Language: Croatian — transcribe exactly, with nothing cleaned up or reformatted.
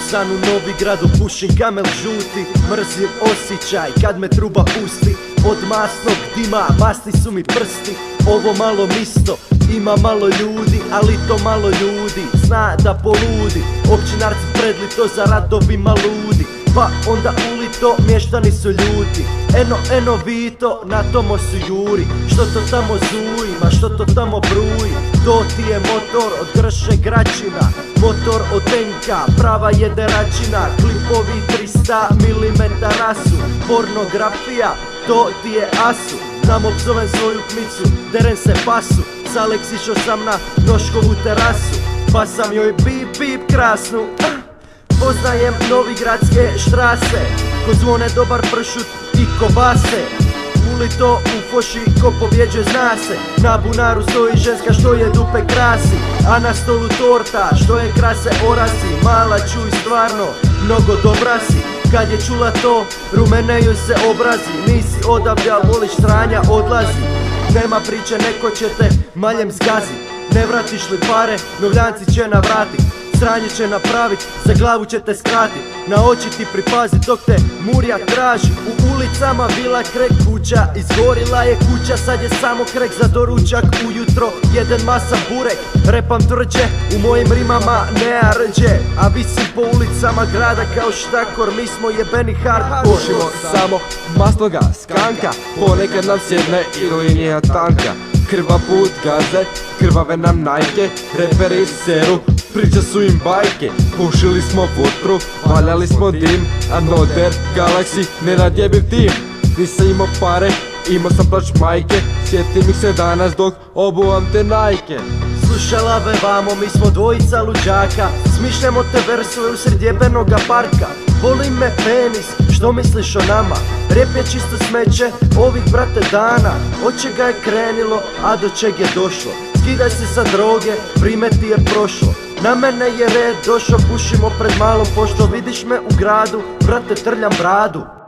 san u Novigradu, pušim kamel žuti. Mrzim osjećaj kad me truba pusti. Od masnog dima masni su mi prsti. Ovo malo misto, ima malo ljudi, ali to malo ljudi zna da poludi. Općinarci predlito za radovima ludi, pa onda ulito mještani su ljuti. Eno, eno Vito, na tomo su juri. Što to tamo zuji, ma što to tamo bruji? To ti je motor od Grše Gračina, motor od tenka, prava jederačina. Klipovi tristo milimetara su, pornografija, to ti je asu. Znamo psovem svoju kmicu, derem se pasu. S Aleks išao sam na Noškovu terasu, pa sam joj pip pip krasnu. Poznajem novigradske štrase, ko zvone dobar pršut i kobase. Ulito u foši ko pobjeđuje zna se. Na bunaru stoji ženska što je dupe krasi, a na stolu torta što je krase orasi. Mala čuj stvarno, mnogo dobra si. Kad je čula to, rumene joj se obrazi. Nisi odavlja, voliš stranja, odlazi. Nema priče, neko će te maljem zgazi. Ne vratiš li pare, novljanci će navratit. Sranje će napravit, za glavu će te skratit. Na oči ti pripazi dok te murja traži. U ulicama bila krek kuća, izgorila je kuća. Sad je samo krek za doručak ujutro, jedan masa burek. Repam tvrđe, u mojim rimama nea rđe. A visim po ulicama grada kao štakor, mi smo jebeni hardcore. Pušimo samo masnoga, skanka, ponekad nam sjedne i linija tanka. Krva put gaze, krvave nam najke, reperi seru, priča su im bajke. Pušili smo vutru, valjali smo dim, Another Galaxy, nenadjebiv tim. Nisam imao pare, imao sam plač majke, sjetim ih se danas dok obuvam te najke. Slušalave vamo, mi smo dvojica luđaka, smišljamo te versove usred jebenoga parka. Voli me penis, što misliš o nama? Rep je čisto smeće ovih brate dana. Od čega je krenilo, a do čeg je došlo? Skidaj se sa droge, vrijeme ti je prošlo. Na mene je red došao, pušimo pred malom pošto. Vidiš me u gradu, brate trljam bradu.